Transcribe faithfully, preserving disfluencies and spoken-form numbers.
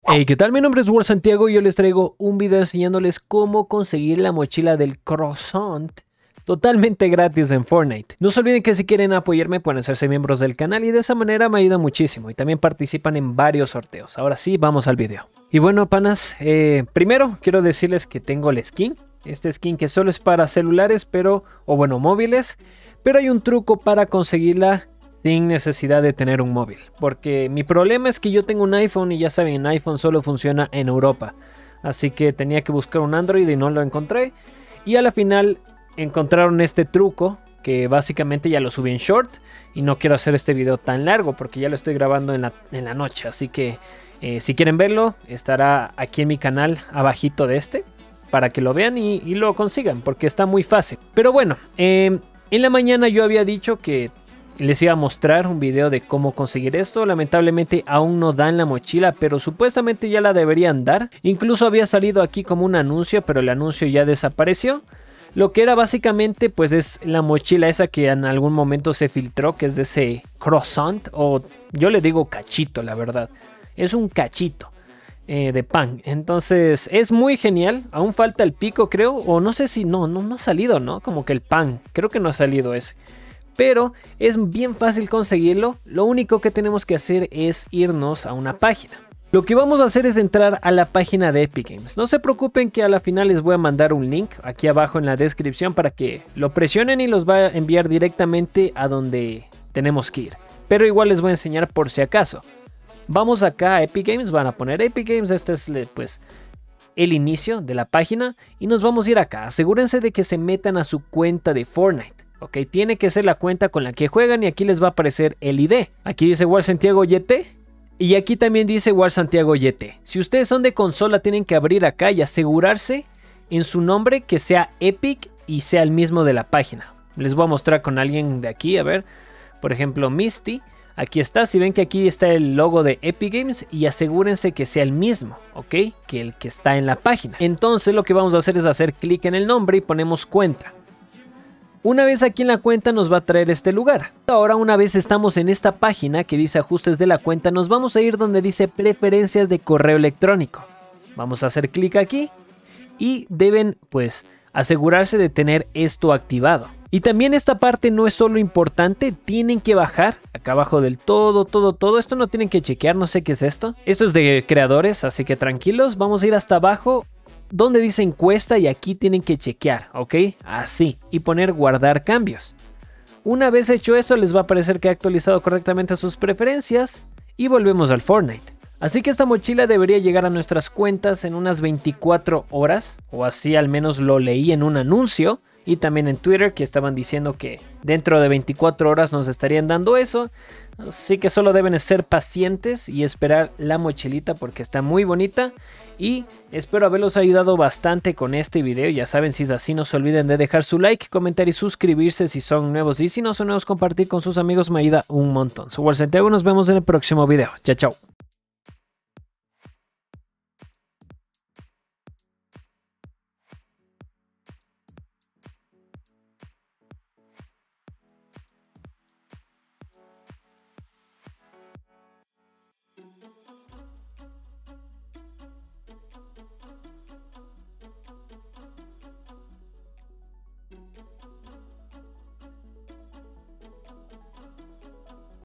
Hey, ¿qué tal? Mi nombre es War Santiago y yo les traigo un video enseñándoles cómo conseguir la mochila del croissant totalmente gratis en Fortnite. No se olviden que si quieren apoyarme pueden hacerse miembros del canal y de esa manera me ayuda muchísimo y también participan en varios sorteos. Ahora sí, vamos al video. Y bueno, panas, eh, primero quiero decirles que tengo el skin. Este skin que solo es para celulares, pero, o bueno, móviles, pero hay un truco para conseguirla sin necesidad de tener un móvil, porque mi problema es que yo tengo un iPhone y ya saben, un iPhone solo funciona en Europa, así que tenía que buscar un Android y no lo encontré, y a la final encontraron este truco que básicamente ya lo subí en short y no quiero hacer este video tan largo porque ya lo estoy grabando en la, en la noche, así que eh, si quieren verlo estará aquí en mi canal abajito de este para que lo vean y, y lo consigan porque está muy fácil. Pero bueno, eh, en la mañana yo había dicho que les iba a mostrar un video de cómo conseguir esto. Lamentablemente aún no dan la mochila, pero supuestamente ya la deberían dar. Incluso había salido aquí como un anuncio, pero el anuncio ya desapareció. Lo que era básicamente pues es la mochila esa que en algún momento se filtró, que es de ese croissant, o yo le digo cachito, la verdad. Es un cachito eh, de pan. Entonces es muy genial. Aún falta el pico, creo, o no sé si no, no, no ha salido, ¿no? Como que el pan, creo que no ha salido ese. Pero es bien fácil conseguirlo, lo único que tenemos que hacer es irnos a una página. Lo que vamos a hacer es entrar a la página de Epic Games. No se preocupen que a la final les voy a mandar un link aquí abajo en la descripción para que lo presionen y los va a enviar directamente a donde tenemos que ir. Pero igual les voy a enseñar por si acaso. Vamos acá a Epic Games, van a poner Epic Games, este es pues el inicio de la página y nos vamos a ir acá. Asegúrense de que se metan a su cuenta de Fortnite. Ok, tiene que ser la cuenta con la que juegan y aquí les va a aparecer el I D. Aquí dice War Santiago Y T y aquí también dice War Santiago Y T. Si ustedes son de consola tienen que abrir acá y asegurarse en su nombre que sea Epic y sea el mismo de la página. Les voy a mostrar con alguien de aquí, a ver, por ejemplo Misty. Aquí está, si ven que aquí está el logo de Epic Games y asegúrense que sea el mismo, ok, que el que está en la página. Entonces lo que vamos a hacer es hacer clic en el nombre y ponemos cuenta. Una vez aquí en la cuenta nos va a traer este lugar. Ahora una vez estamos en esta página que dice ajustes de la cuenta, nos vamos a ir donde dice preferencias de correo electrónico. Vamos a hacer clic aquí y deben pues asegurarse de tener esto activado. Y también esta parte no es solo importante, tienen que bajar acá abajo del todo, todo, todo. Esto no tienen que chequear, no sé qué es esto. Esto es de creadores, así que tranquilos. Vamos a ir hasta abajo donde dice encuesta y aquí tienen que chequear, ¿ok? Así, y poner guardar cambios. Una vez hecho eso les va a aparecer que ha actualizado correctamente sus preferencias y volvemos al Fortnite. Así que esta mochila debería llegar a nuestras cuentas en unas veinticuatro horas, o así al menos lo leí en un anuncio. Y también en Twitter que estaban diciendo que dentro de veinticuatro horas nos estarían dando eso. Así que solo deben ser pacientes y esperar la mochilita porque está muy bonita. Y espero haberlos ayudado bastante con este video. Ya saben, si es así no se olviden de dejar su like, comentar y suscribirse si son nuevos. Y si no son nuevos, compartir con sus amigos me ayuda un montón. Soy War Santiago, nos vemos en el próximo video. Chao, chao.